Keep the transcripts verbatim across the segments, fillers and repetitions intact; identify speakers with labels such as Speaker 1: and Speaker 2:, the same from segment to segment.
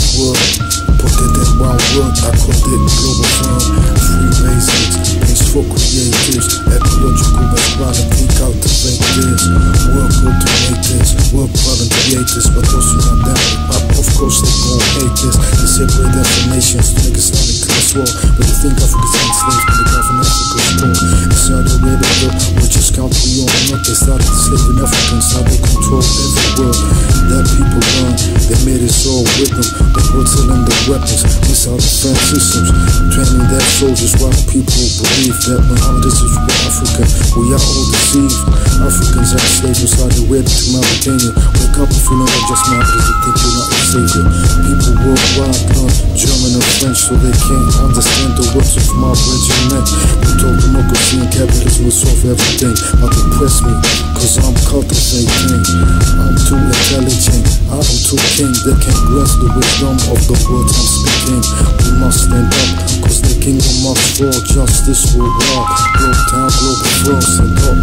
Speaker 1: world. Put it in one word, I called it global firm. Free basics, base for creatives. Ecological equality, cultivate this. Work hard to make this, work hard and create this. But those who not down with pop, of course they gon' hate this. They separate definitions, niggas not in class war. But they think Africa's enslaved to the government Africa's poor. Inside the radio, which is country on up. They started enslaving Africans, now they control every world that people learn. They made us all with them, but we're telling the weapons, missile defense systems, training their soldiers while people believe that Muhammad is for Africa. We are all deceived. Africans are slaves inside the web to Mauritania. Wake up if you know that just Muhammad is the think you're not a savior. People worldwide learn German and French so they can't understand the words of my regiment. We told democracy and capitalism will solve everything, but they press me cause I'm cultivating. I'm too intelligent, I am too king. They can't grasp the wisdom of the words I'm speaking. We must stand up cause the kingdom must fall. Justice will rock, globe town, global firm. Stand up,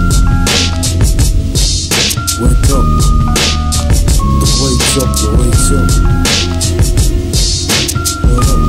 Speaker 1: wake up. The wait's up, the wait's up. What up?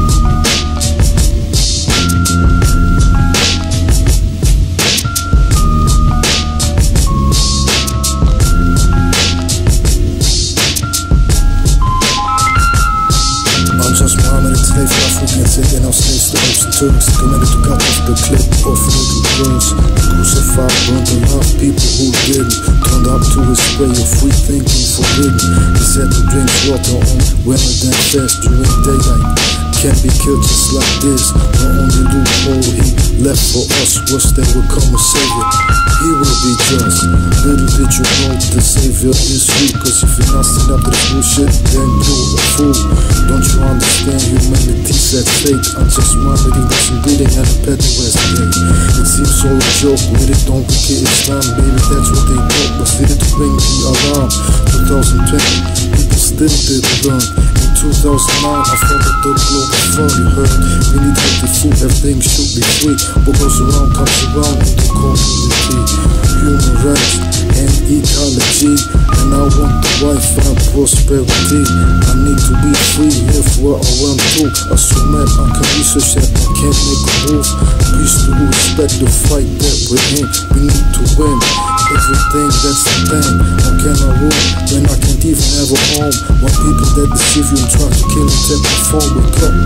Speaker 1: Slave for Africans, taking our slaves to Arabs and Turks, committed to cut off the clip of little girls. Crucified, burned the love people who didn't, turned up to his way of free thinking forbidden. He said to drink water on women that fast during daylight can't be killed just like this. The only loophole he left for us was that would come a savior. He will be just. Little did you know the savior is you. Cause if you're not stand up to this bullshit, then you're a fool. Don't you understand humanity's at fate? I'm just wondering that some breeding and a petty west gate. It seems all a joke when it don't become Islam. Baby, that's what they thought, but still to bring the alarm. twenty twenty, people still didn't learn. In two thousand nine, I founded the Globalfirm. You heard, we need healthy food, everything should be free. What goes around comes around in the community. Human rights and ecology, and I want the Wi-Fi prosperity. I need to be free, live where I want to. Assume that I can research that I can't make a move. Peace to respect the fight that we're in. We need to win everything, that's the thing. How can I rule when I can't even have a home? While people that deceive you and try to kill and take the phone. Wake up,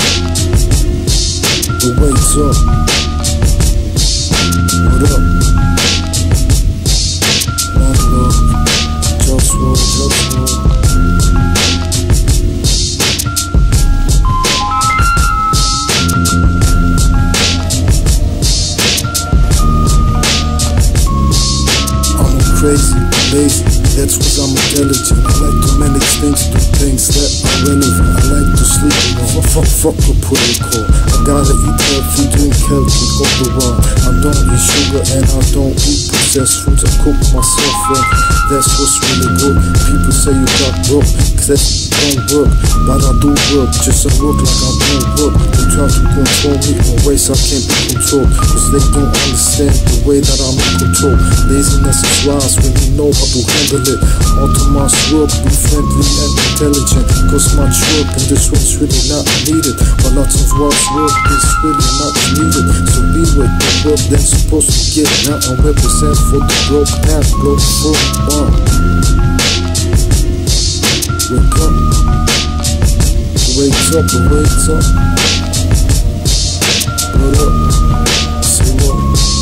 Speaker 1: the wait's up. What up? One love, JustWar, JustWar. Crazy, lazy, that's cause I'm intelligent. I like to manage things, do things that are relevant. I like to sleep alone, fuck, fuck a protocol. I gotta eat healthy, drink healthy, go the one. I don't eat sugar and I don't eat processed foods. I cook myself up, that's what's really good. People say you got broke, cause that don't work. But I do work, just I work like I don't work. They try to control me in ways I can't be controlled, cause they don't understand the way that I'm in control. Laziness is wise when you know how to handle it. Automa's work, be friendly and intelligent. Cause much work and this one's really not needed. But lots of work's work is really not needed. So be with the work that's supposed to get. Now I represent for the globe path, globe firm one. Wake up, the wake's up, the wake's up. What up, say what?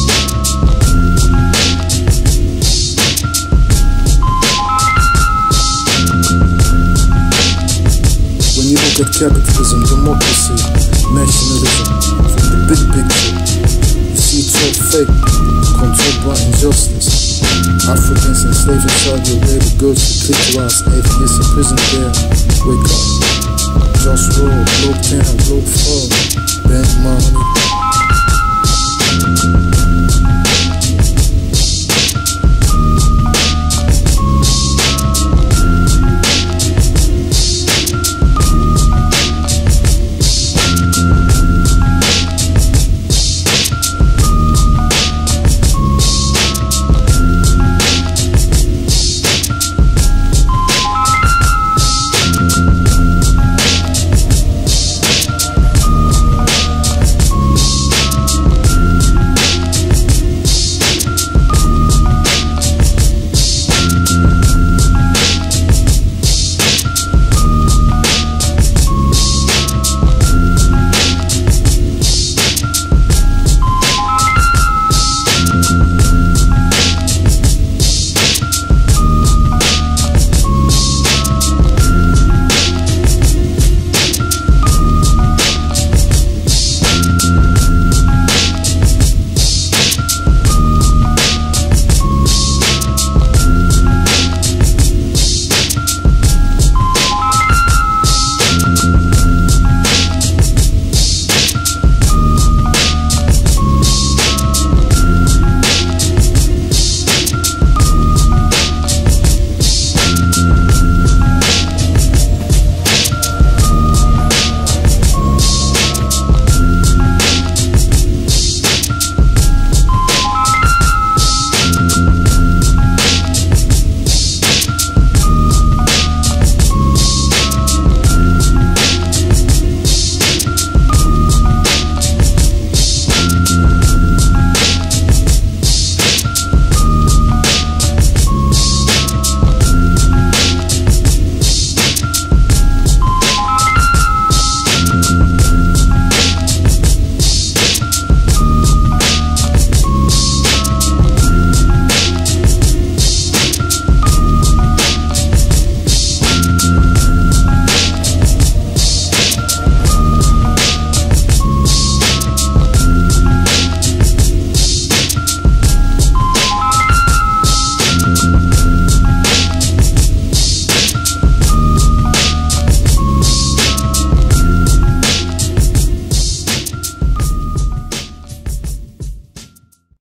Speaker 1: When you look at capitalism, democracy, nationalism, from the big picture, you see it's all fake, controlled by injustice. Africans enslaved in Saudi Arabia, girls who clitoris, atheists in prison there. Wake up, JustWar, globe town, globe firm, bank money.